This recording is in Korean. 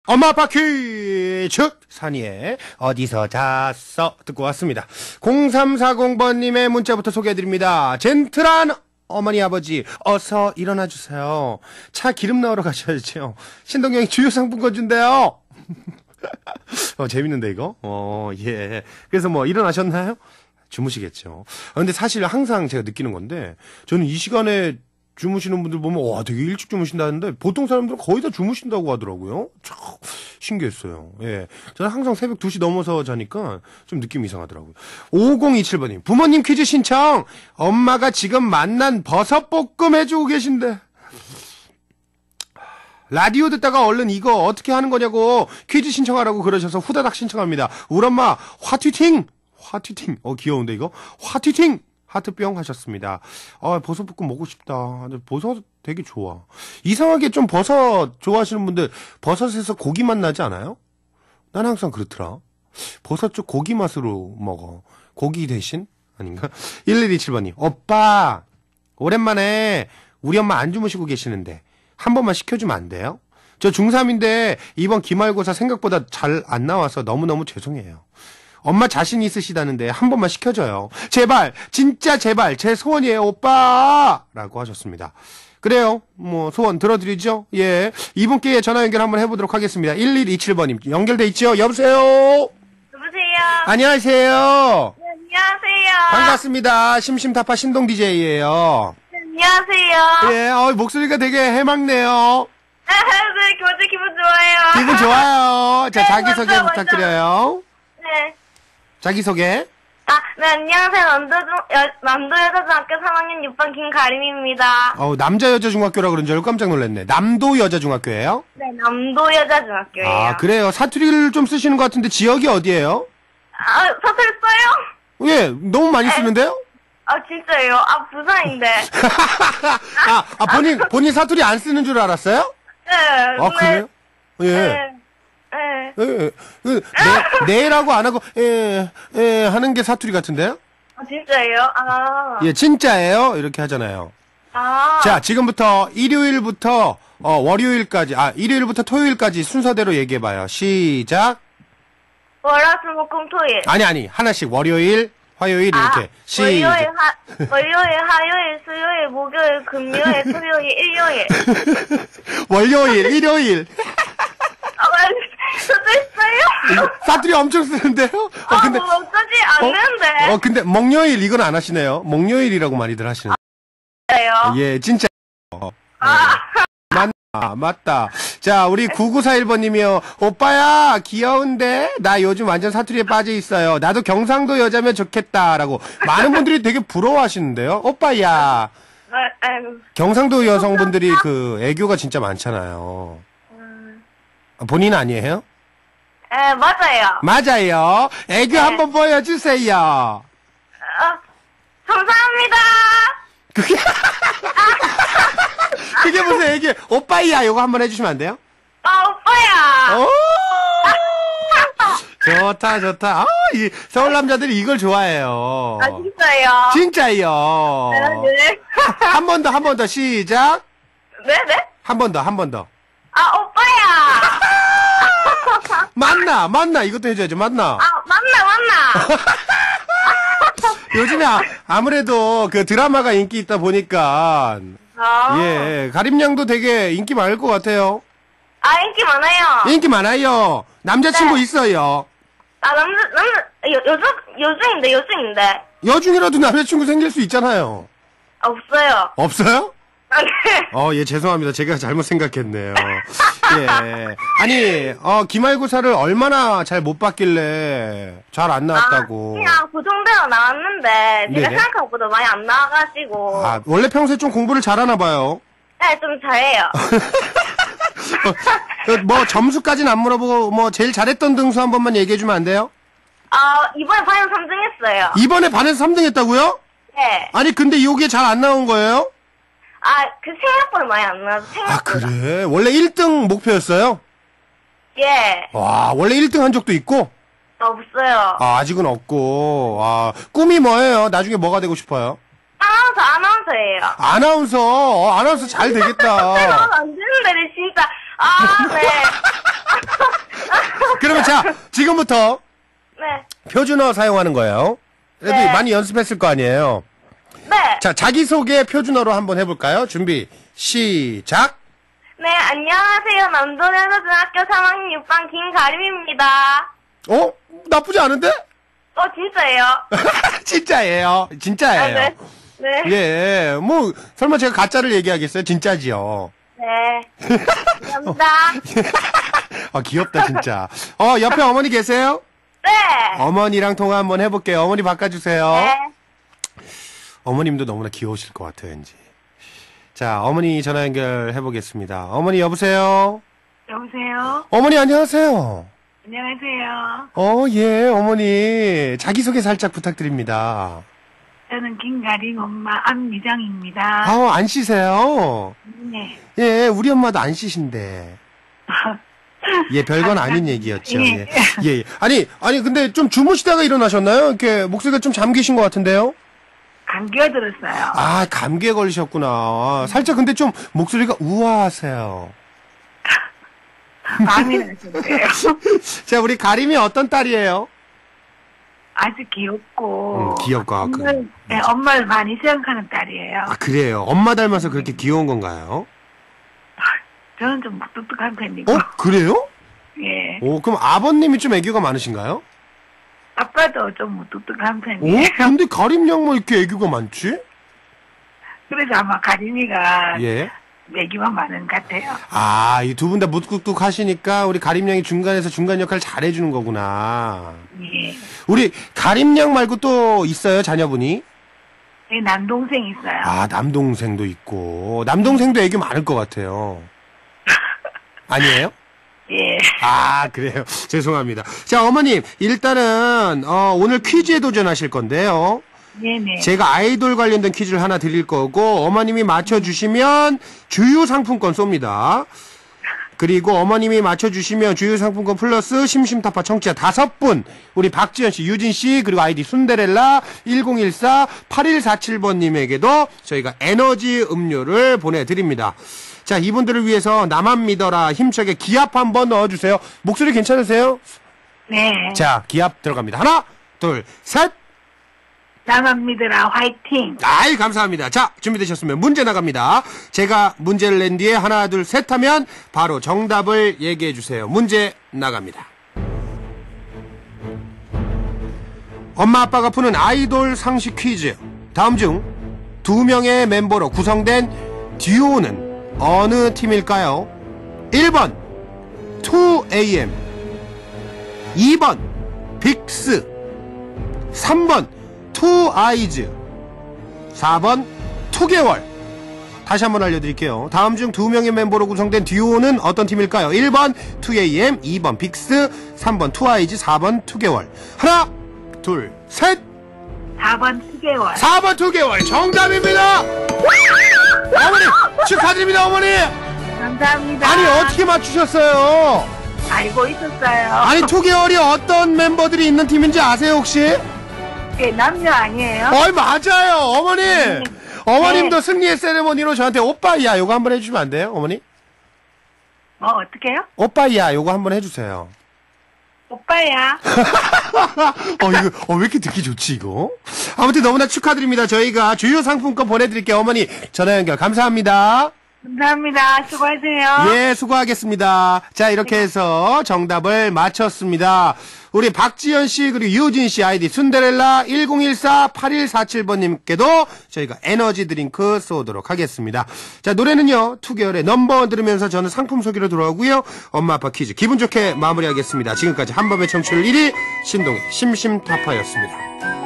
엄마 아빠 퀴즈 산이의 어디서 잤어 듣고 왔습니다. 0340번님의 문자부터 소개해드립니다. 젠틀한 어머니 아버지 어서 일어나 주세요. 차 기름 넣으러 가셔야죠. 신동영이 주요 상품권 준대요. 재밌는데 이거? 예. 그래서 뭐 일어나셨나요? 주무시겠죠. 근데 사실 항상 제가 느끼는 건데 저는 이 시간에 주무시는 분들 보면 와 되게 일찍 주무신다는데 보통 사람들은 거의 다 주무신다고 하더라고요. 참 신기했어요. 예, 저는 항상 새벽 2시 넘어서 자니까 좀 느낌이 이상하더라고요. 5027번님 부모님 퀴즈 신청. 엄마가 지금 만난 버섯볶음 해주고 계신데 라디오 듣다가 얼른 이거 어떻게 하는 거냐고 퀴즈 신청하라고 그러셔서 후다닥 신청합니다. 우리 엄마 화튀팅 귀여운데 이거 화튀팅 하트뿅 하셨습니다. 버섯볶음 먹고 싶다. 버섯 되게 좋아. 이상하게 좀 버섯 좋아하시는 분들 버섯에서 고기 맛 나지 않아요? 난 항상 그렇더라. 버섯 쪽 고기 맛으로 먹어. 고기 대신? 아닌가? 1127번님 오빠 오랜만에 우리 엄마 안 주무시고 계시는데 한 번만 시켜주면 안 돼요? 저 중3인데 이번 기말고사 생각보다 잘 안 나와서 너무너무 죄송해요. 엄마 자신 있으시다는데 한 번만 시켜줘요. 제발 진짜 제발 제 소원이에요 오빠 라고 하셨습니다. 그래요 뭐 소원 들어드리죠. 예, 이분께 전화 연결 한번 해보도록 하겠습니다. 1127번님 연결돼 있죠? 여보세요. 여보세요. 안녕하세요. 네, 안녕하세요. 반갑습니다. 심심타파 신동 DJ예요. 네, 안녕하세요. 예, 목소리가 되게 해맑네요. 네, 기분 좋아요. 기분 좋아요. 자, 네, 자기소개 먼저. 부탁드려요. 네. 자기소개. 네, 안녕하세요. 남도여자중학교 3학년 6반 김가림입니다. 남자 여자 중학교라 그런 줄 알고 깜짝 놀랐네. 남도 여자 중학교예요? 네, 남도여자중학교예요. 아, 그래요. 사투리를 좀 쓰시는 것 같은데 지역이 어디예요? 사투리 써요? 예, 너무 많이 쓰는데요? 진짜요? 부산인데. 본인 사투리 안 쓰는 줄 알았어요? 네. 그래요? 예. 네. 예. 네라고 안 하고, 하는 게 사투리 같은데요? 진짜요? 예, 진짜예요? 이렇게 하잖아요. 자, 지금부터 일요일부터, 월요일까지, 일요일부터 토요일까지 순서대로 얘기해봐요. 시작. 월화수목금토일. 아니, 하나씩. 월요일, 화요일, 이렇게. 시작. 월요일, 화요일, 수요일, 목요일, 금요일, 토요일, 일요일. 월요일, 일요일. 저도 있어요? 사투리 엄청 쓰는데요? 근데. 어쩌지 않는데. 근데, 목요일, 이건 안 하시네요. 목요일이라고 많이들 하시는데. 예, 진짜. 맞다. 자, 우리 9941번님이요. 오빠야, 귀여운데? 나 요즘 완전 사투리에 빠져 있어요. 나도 경상도 여자면 좋겠다. 라고. 많은 분들이 되게 부러워하시는데요. 오빠야. 경상도 여성분들이 그 애교가 진짜 많잖아요. 본인 아니에요? 맞아요. 맞아요. 애교 네. 한번 보여주세요. 감사합니다. 그게 무슨 애교? 오빠야, 이거 한번 해주시면 안 돼요? 오빠야. 좋다. 이 서울 남자들이 이걸 좋아해요. 진짜요? 진짜요. 네. 한 번 더, 시작. 네? 한 번 더. 오빠야. 맞나? 이것도 해줘야죠. 맞나? 맞나. 요즘에 아무래도 그 드라마가 인기 있다 보니까, 예, 가림양도 되게 인기 많을 것 같아요. 인기 많아요. 인기 많아요. 남자친구 네. 있어요. 여중인데. 여중이라도 남자친구 생길 수 있잖아요. 없어요. 없어요? 네. 예, 죄송합니다. 제가 잘못 생각했네요. 예. 아니, 기말고사를 얼마나 잘 못 봤길래 잘 안 나왔다고. 그냥 그 정도로 나왔는데, 제가 네네. 생각한 것보다 많이 안 나와가지고. 원래 평소에 좀 공부를 잘하나 봐요. 네, 좀 잘해요. 뭐, 점수까지는 안 물어보고, 뭐, 제일 잘했던 등수 한 번만 얘기해주면 안 돼요? 이번에 반에서 3등 했어요. 이번에 반에서 3등 했다고요? 네. 아니, 근데 이게 잘 안 나온 거예요? 생각보다 많이 안 나와서 생각보다. 그래? 원래 1등 목표였어요? 예. 와, 원래 1등 한 적도 있고? 없어요. 아직은 없고. 꿈이 뭐예요? 나중에 뭐가 되고 싶어요? 아나운서예요. 아나운서 잘 되겠다. 나오면 안 되는데, 진짜. 네. 그러면 자, 지금부터 네. 표준어 사용하는 거예요. 애들이 네. 많이 연습했을 거 아니에요. 네. 자, 자기소개 표준어로 한번 해볼까요? 준비, 시작! 네, 안녕하세요. 남도여고등학교 3학년 6반 김가림입니다. 어? 나쁘지 않은데? 진짜예요? 진짜예요. 진짜예요. 아, 네. 네. 예, 뭐, 설마 제가 가짜를 얘기하겠어요? 진짜지요. 네. 감사합니다. 아, 귀엽다, 진짜. 옆에 어머니 계세요? 네. 어머니랑 통화 한번 해볼게요. 어머니 바꿔주세요. 네. 어머님도 너무나 귀여우실 것 같아요, 왠지. 자, 어머니 전화 연결해보겠습니다. 어머니, 여보세요? 여보세요? 어머니, 안녕하세요. 안녕하세요. 예, 어머니. 자기소개 살짝 부탁드립니다. 저는 김가림 엄마 안미정입니다. 안 쉬세요? 네. 예, 우리 엄마도 안 쉬신데. 예, 별건 아닌 얘기였죠. 예. 예. 아니, 근데 좀 주무시다가 일어나셨나요? 이렇게 목소리가 좀 잠기신 것 같은데요? 감기가 들었어요. 아, 감기에 걸리셨구나. 살짝 근데 좀 목소리가 우아하세요. 마음이 나셨대요. 자, 우리 가림이 어떤 딸이에요? 아주 귀엽고. 귀엽고. 엄마를 많이 생각하는 딸이에요. 아, 그래요. 엄마 닮아서 그렇게 귀여운 건가요? 저는 좀 무뚝뚝한 편이고. 그래요? 예. 그럼 아버님이 좀 애교가 많으신가요? 아빠도 좀 무뚝뚝한 편이에요. 근데 가림 양만 이렇게 애교가 많지? 그래서 아마 가림이가 예. 애기만 많은 것 같아요. 아, 이 두 분 다 무뚝뚝 하시니까 우리 가림 양이 중간에서 중간 역할 잘해주는 거구나. 예. 우리 가림 양 말고 또 있어요, 자녀분이? 예, 남동생 있어요. 아, 남동생도 있고. 남동생도 애교 많을 것 같아요. 아니에요? 예. 아, 그래요. 죄송합니다. 자, 어머님, 일단은, 오늘 퀴즈에 도전하실 건데요. 네네. 제가 아이돌 관련된 퀴즈를 하나 드릴 거고, 어머님이 맞춰주시면 주유 상품권 쏩니다. 그리고 어머님이 맞춰주시면 주유 상품권 플러스 심심타파 청취자 5분, 우리 박지현씨, 유진씨, 그리고 아이디 순데렐라 1014 8147번님에게도 저희가 에너지 음료를 보내드립니다. 자, 이분들을 위해서 나만 믿어라 힘차게 기합 한번 넣어주세요. 목소리 괜찮으세요? 네. 자, 기합 들어갑니다. 하나, 둘, 셋. 나만 믿으라 화이팅. 아이, 감사합니다. 자, 준비되셨으면 문제 나갑니다. 제가 문제를 낸 뒤에 하나, 둘, 셋 하면 바로 정답을 얘기해 주세요. 문제 나갑니다. 엄마 아빠가 푸는 아이돌 상식 퀴즈. 다음 중 2명의 멤버로 구성된 듀오는 어느 팀일까요? 1번 2AM, 2번 빅스, 3번 투아이즈, 4번 2개월. 다시 한번 알려드릴게요. 다음 중 2명의 멤버로 구성된 듀오는 어떤 팀일까요? 1번 2AM, 2번 빅스, 3번 투아이즈, 4번 2개월. 하나, 둘, 셋. 4번 2개월. 4번 2개월 정답입니다. 어머니 축하드립니다. 어머니. 감사합니다. 아니, 어떻게 맞추셨어요? 알고 있었어요. 아니, 2개월이 어떤 멤버들이 있는 팀인지 아세요 혹시? 예, 남녀 아니에요? 맞아요. 어머니. 어머님도 네. 승리의 세레머니로 저한테 오빠야 요거 한번 해주시면 안 돼요? 어머니? 어떻게요? 오빠야 요거 한번 해주세요. 오빠야. 이거 왜 이렇게 듣기 좋지 이거? 아무튼 너무나 축하드립니다. 저희가 주요 상품권 보내드릴게요. 어머니 전화 연결 감사합니다. 감사합니다. 수고하세요. 예, 수고하겠습니다. 자, 이렇게 해서 정답을 맞췄습니다. 우리 박지현 씨 그리고 유진 씨 아이디 순데렐라 1014 8147번님께도 저희가 에너지 드링크 쏘도록 하겠습니다. 자, 노래는요 2개월의 넘버원 들으면서 저는 상품 소개로 돌아오고요. 엄마 아빠 퀴즈 기분 좋게 마무리하겠습니다. 지금까지 한밤의 청취율 1위 신동의 심심타파였습니다.